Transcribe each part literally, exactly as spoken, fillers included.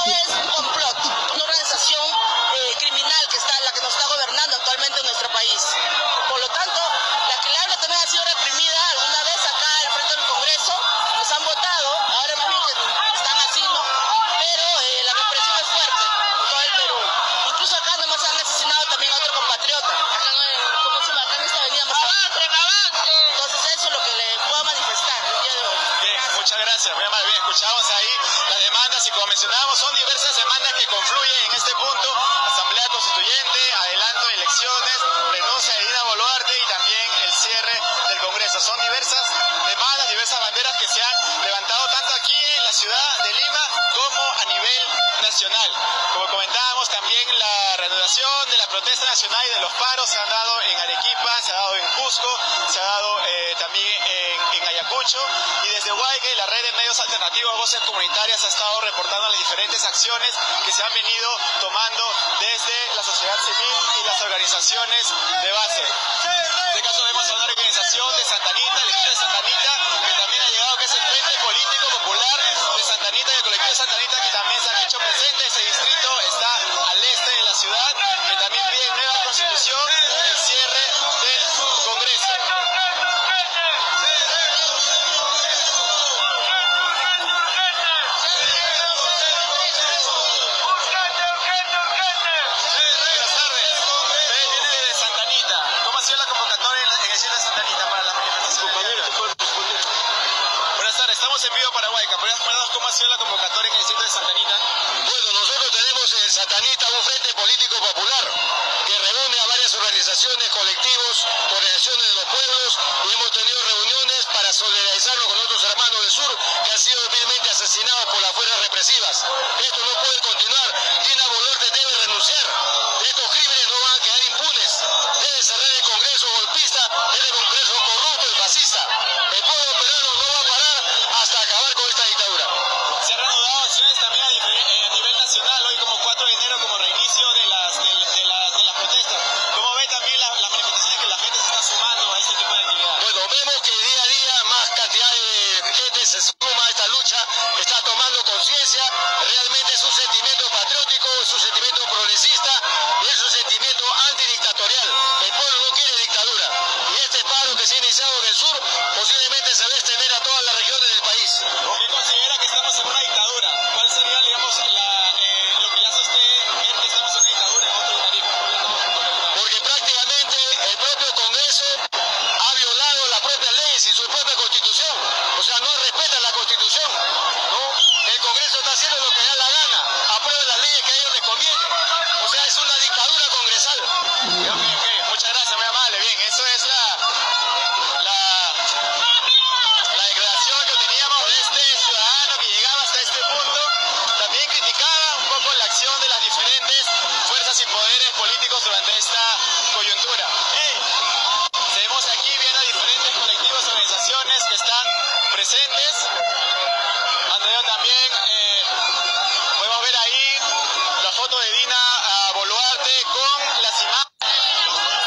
es un complot, una organización eh, criminal que está, la que nos está gobernando actualmente en nuestro país. Por lo tanto, la que le habla también ha sido reprimida alguna vez acá al frente del Congreso, nos han votado, ahora más bien que están así, ¿no? Pero eh, la represión es fuerte en todo el Perú. Incluso acá nomás han asesinado también a otro compatriota, acá en, ¿cómo se llama? Acá en esta avenida más avance, avance. Entonces eso es lo que le puedo manifestar el día de hoy. Bien, muchas gracias, muy amable. Bien, escuchamos ahí las demandas y como mencionábamos son diversas demandas que confluyen en este punto: Asamblea Constituyente, adelanto de elecciones, renuncia de Dina Boluarte y también el cierre del Congreso. Son diversas demandas, diversas banderas que se han levantado tanto aquí en la ciudad de Lima como a nivel nacional. Como comentábamos, también la reanudación de la protesta nacional y de los paros se han dado en Arequipa, se ha dado en Cusco, se ha dado eh, también en, en Ayacucho, y desde Huayca y la red de medios alternativos Voces Comunitarias ha estado reportando las diferentes acciones que se han venido tomando desde la sociedad civil y las organizaciones de base. En este caso vemos a una organización de Santa Anita, el equipo de Santa Anita, que también ha llegado, que es el Frente Político Popular de Santa Anita y el colectivo de Santa Anita, que también se han hecho presentes. Ese distrito está al este de la ciudad, que también pide nueva constitución, el cierre del Congreso. Buenas tardes, viene de Santa Anita. ¿Cómo ha sido la convocatoria en el distrito de Santa Anita para la manifestación? Buenas tardes, estamos en vivo para Huayca. ¿Podrías contarnos cómo ha sido la convocatoria en el distrito de Santa Anita? Bueno, nosotros tenemos en Santa Anita un Frente Político Popular que reúne a varias organizaciones, colectivos, organizaciones de los pueblos, y hemos tenido reuniones para solidarizarnos con otros hermanos del sur que han sido vilmente asesinados por las fuerzas represivas. Esto no puede continuar. Dina Boluarte debe renunciar. Estos crímenes no van a quedar impunes. Debe cerrar el Congreso golpista, el Congreso corrupto y fascista. El pueblo peruano no va a parar hasta acabar con esta dictadura. Se han reanudado acciones también a, eh, a nivel nacional, hoy como cuatro de enero, como reinicio de las, de, de las, de las protestas. ¿Cómo ve también la, las manifestaciones que la gente se está sumando a este tipo de actividades? Bueno, vemos que día a día más cantidad de gente se suma a esta lucha, está tomando conciencia. Realmente es un sentimiento patriótico, es un sentimiento progresista y es un sentimiento antidictatorial. El pueblo no quiere dictadura, y este paro que se ha iniciado en el sur posiblemente se va a extender a todas las regiones del país. ¿Por qué considera que estamos en una dictadura? ¿Cuál sería, digamos, la, eh, lo que le hace a usted ver que estamos en una dictadura, en autoritarismo? Porque prácticamente el propio Congreso ha violado las propias leyes y su propia Constitución. O sea, no respeta la Constitución, ¿no? El Congreso está haciendo lo que da la gana, aprueba las leyes que a ellos les conviene. O sea, es una dictadura congresal. Okay, okay. Muchas gracias, muy amable. Bien, eso es la, la, la declaración que teníamos de este ciudadano que llegaba hasta este punto. También criticaba un poco la acción de las diferentes fuerzas y poderes políticos durante esta coyuntura. Hey, seguimos aquí viendo a diferentes colectivos y organizaciones que están presentes. Andreo también, eh, podemos ver ahí la foto de Dina uh, Boluarte con las imágenes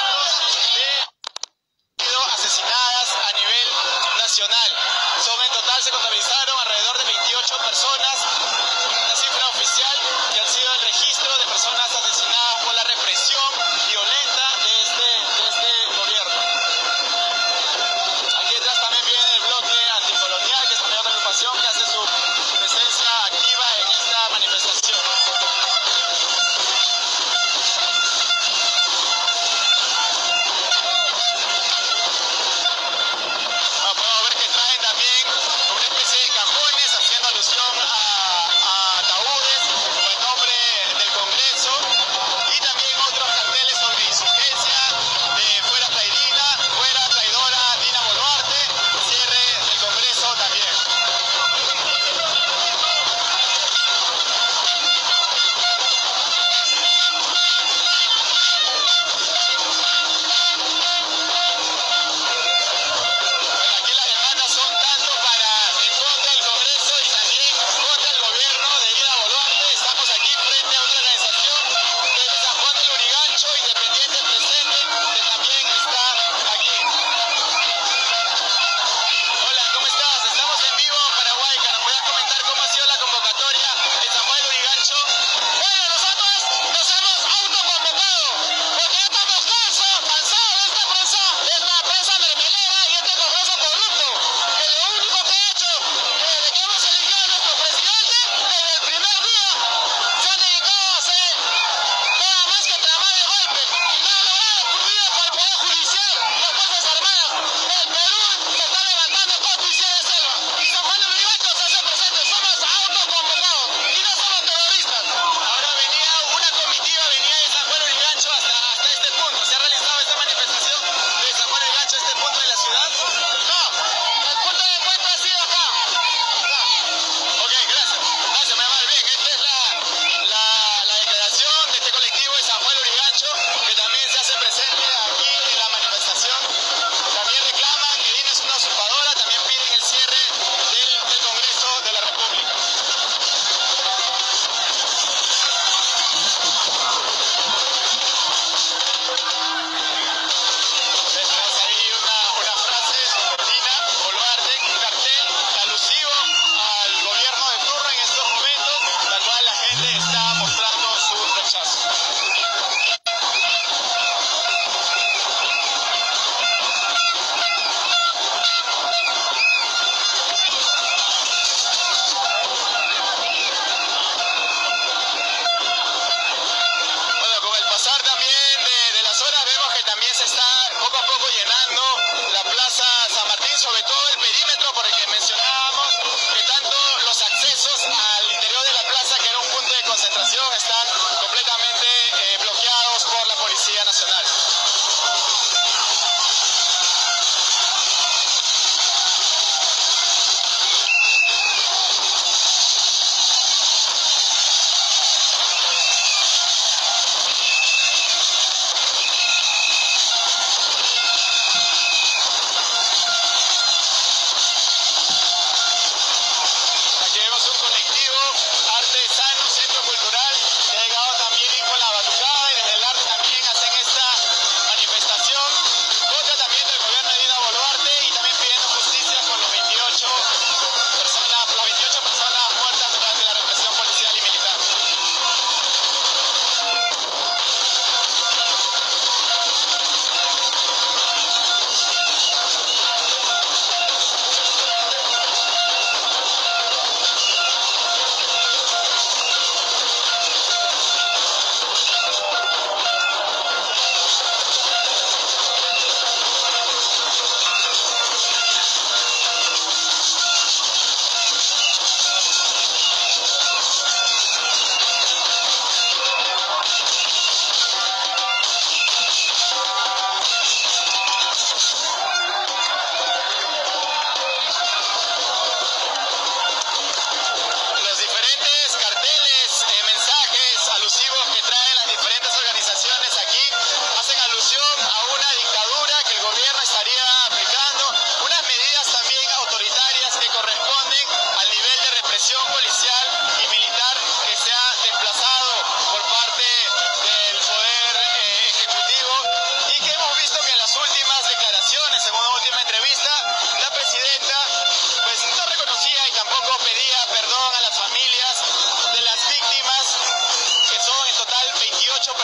de sido asesinadas a nivel nacional. Son en total, se contabilizaron alrededor de veintiocho personas, una cifra oficial, que han sido el registro de personas asesinadas por la represión violenta de este, de este gobierno. Aquí detrás también viene el bloque anticolonial, que es una otra agrupación que hace su presencia activa en esta manifestación. Bueno, podemos ver que traen también una especie de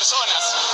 personas.